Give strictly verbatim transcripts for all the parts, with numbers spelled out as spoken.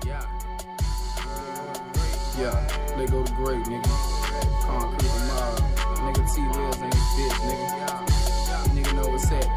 Yeah. Yeah, they go to great, nigga. Concrete the mob. Nigga T-Willz ain't bitch, nigga. Nigga know what's up.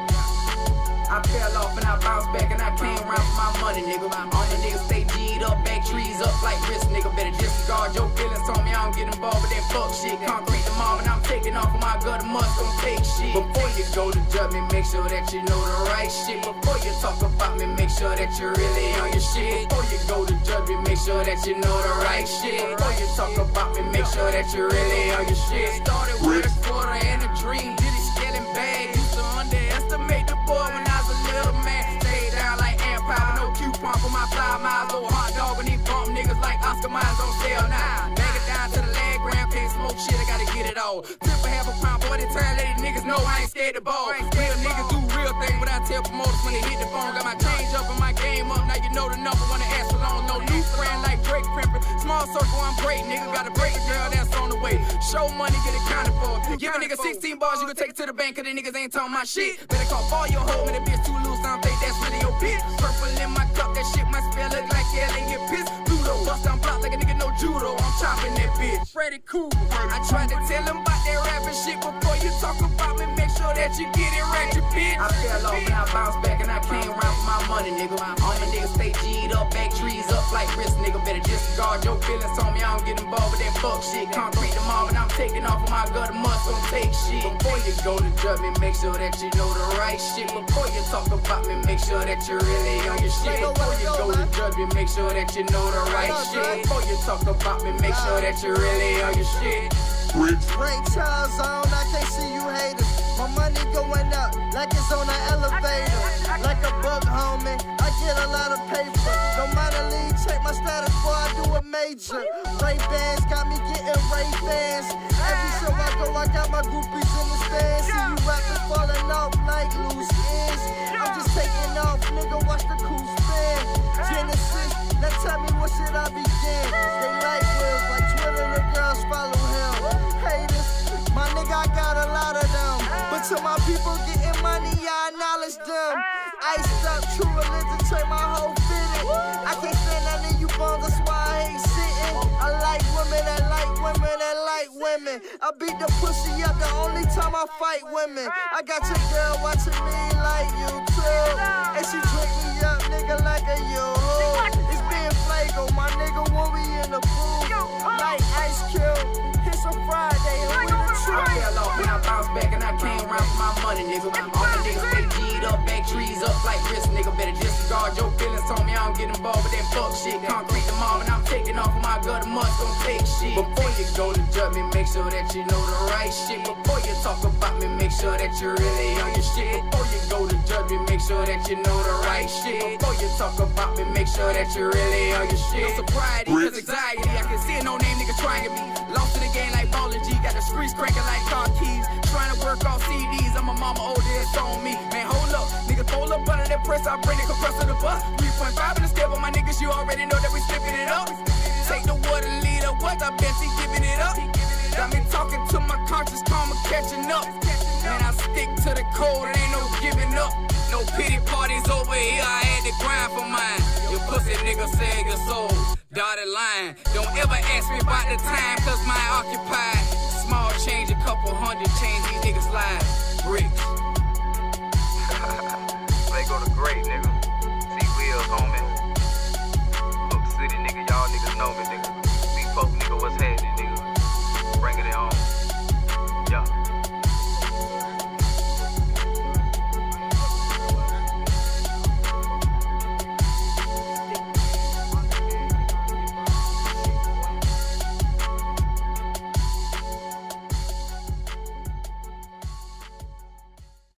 I fell off and I bounced back and I came around for my money, nigga. All the niggas stay G'd up, back trees up like wrist, nigga. Better disregard your feelings, told me I don't get involved with that fuck shit. Concrete the mob and I'm taking off of my gutter must gon' take shit. Before you go to judge me, make sure that you know the right shit. Before you talk about me, make sure that you're really on your shit. Before you go to judge me, make sure that you know the right shit. Before you talk about me, make sure that you're really on your shit. Started with a quarter and a dream, did it scaling bag. Used to underestimate the boy when I was a little man. Stayed down like Empire, no coupon for my five miles. Old hot dog when he bump niggas like Oscar Myers on sale now. Bag it down to the leg gram, can't smoke shit, I gotta get it all. Tip for half a pound, boy, they turn, let these niggas know I ain't scared to ball. Real niggas do real things, but I tell promoters when they hit the phone. Got my change up and my game up, now you know the number, wanna ask for long. No new friend like Drake pimpin'. Small circle, I'm great, nigga, gotta break the girl, that's on the way. Show money, get it counted for. Give a nigga sixteen bars, you can take it to the bank, cause the niggas ain't talking my shit. Better call all your hoe, man, the bitch too loose, I don't think that's really your bitch. Purple in my cup, that shit might spell look like hell and get pissed. Ludo, bust down block like a nigga no judo, I'm chopping that bitch. Freddy Cool, I tried to tell him about that rapping shit before you talk about me, make sure that you get it right, you bitch. I fell off and I bounced back and I came around for my money, nigga. All my niggas stay G'd up, back trees up like wrist, nigga. Better disregard your feelings, told me I don't get involved with that fuck shit. Concrete the mob and I'm taking off of my gutter must gon' take shit. Before you go to judge me, make sure that you know the right shit. Before you talk about me, make sure that you're really on your shit. Before you go to judge me, make sure that you know the right shit. Before you talk about me, make sure that you're really on your shit. Great Charles on, I can't see you haters. My money going up like it's on an elevator. Like a bug, homie, I get a lot of paper. No minor league, check my status before I do a major. Ray Bans got me getting Ray Bans. Every show I go, I got my groupies in the stands. See you rappers falling off like loose ends. I'm just taking off, nigga, watch the cool spin. Genesis, now tell me what should I begin? They like Wills, like Twitter, the girls follow him. Haters, my nigga, I got a lot of them. But to my people getting money, I acknowledge them. Iced up, true religion, trade my whole fitting. I can't stand none of you bums, that's why I hate sitting. I like women that like women that like women. I beat the pussy up the only time I fight women. I got your girl watching me like you too. And she drink me up, nigga, like a yo-ho. It's being flago, my nigga, when we in the booth. Like Ice Cube, it's a Friday, and we the truth. I fell off and I bounced back and I came around for my money, nigga. All my niggas stay G'd up, back trees up like wrist, nigga. Better disregard your feelings, told me I don't get involved with that fuck shit. Concrete the mob and I'm taking off of my gutter must gon' take shit. Before you go to judge me, make sure that you know the right shit. Before you talk about me, make sure that you're really on your shit. Before you go to judge me, make sure that you know the right shit. Before you talk about me, make sure that you're really on your shit. No sobriety, cause anxiety, I can see no name nigga trying me. Lost to the game like Ballin' G, got the streets cranking like car keys. Trying to work off C Ds, I'm a mama older, it's on me. Man, hold up, niggas hold up under that press, I bring the compressor to the bus. three point five in the step, but my niggas, you already know that we slipping it up. Take the water leader, what I bet he giving it up. Got me talking to my conscious karma catching up. Man, I stick to the code, it ain't no giving up. No pity parties over here, I had to grind for mine. Your pussy nigga sell your soul, dotted line. Don't ever ask me about the time, cause mine occupied. Small change, a couple hundred, change these niggas' lives. Bricks. They go to great, nigga.